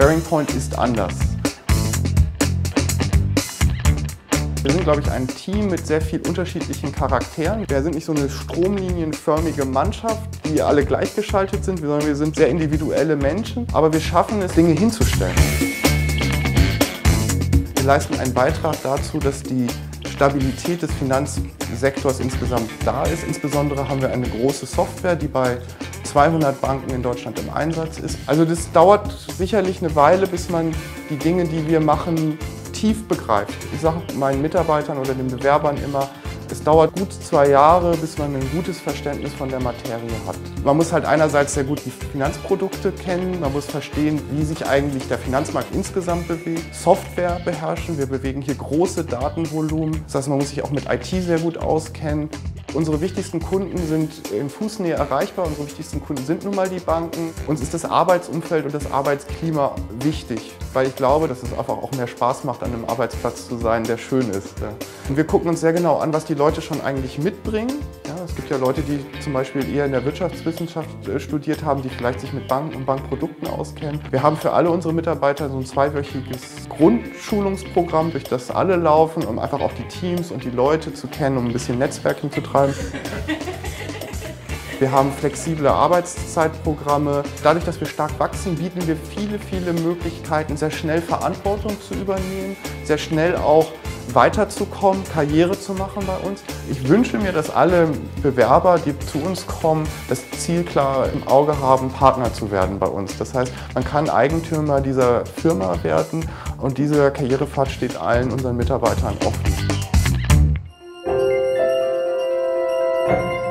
Bearing Point ist anders. Wir sind, glaube ich, ein Team mit sehr vielen unterschiedlichen Charakteren. Wir sind nicht so eine stromlinienförmige Mannschaft, die alle gleichgeschaltet sind, sondern wir sind sehr individuelle Menschen, aber wir schaffen es, Dinge hinzustellen. Wir leisten einen Beitrag dazu, dass die Stabilität des Finanzsektors insgesamt da ist. Insbesondere haben wir eine große Software, die bei 200 Banken in Deutschland im Einsatz ist. Also das dauert sicherlich eine Weile, bis man die Dinge, die wir machen, tief begreift. Ich sage meinen Mitarbeitern oder den Bewerbern immer, es dauert gut 2 Jahre, bis man ein gutes Verständnis von der Materie hat. Man muss halt einerseits sehr gut die Finanzprodukte kennen, man muss verstehen, wie sich eigentlich der Finanzmarkt insgesamt bewegt, Software beherrschen, wir bewegen hier große Datenvolumen, das heißt, man muss sich auch mit IT sehr gut auskennen. Unsere wichtigsten Kunden sind in Fußnähe erreichbar, unsere wichtigsten Kunden sind nun mal die Banken. Uns ist das Arbeitsumfeld und das Arbeitsklima wichtig, weil ich glaube, dass es einfach auch mehr Spaß macht, an einem Arbeitsplatz zu sein, der schön ist. Und wir gucken uns sehr genau an, was die Leute schon eigentlich mitbringen. Ja, es gibt ja Leute, die zum Beispiel eher in der Wirtschaftswissenschaft studiert haben, die vielleicht sich mit Banken und Bankprodukten auskennen. Wir haben für alle unsere Mitarbeiter so ein 2-wöchiges Grundschulungsprogramm, durch das alle laufen, um einfach auch die Teams und die Leute zu kennen, um ein bisschen Netzwerking zu treiben. Wir haben flexible Arbeitszeitprogramme. Dadurch, dass wir stark wachsen, bieten wir viele Möglichkeiten, sehr schnell Verantwortung zu übernehmen, sehr schnell auch weiterzukommen, Karriere zu machen bei uns. Ich wünsche mir, dass alle Bewerber, die zu uns kommen, das Ziel klar im Auge haben, Partner zu werden bei uns. Das heißt, man kann Eigentümer dieser Firma werden und dieser Karrierepfad steht allen unseren Mitarbeitern offen.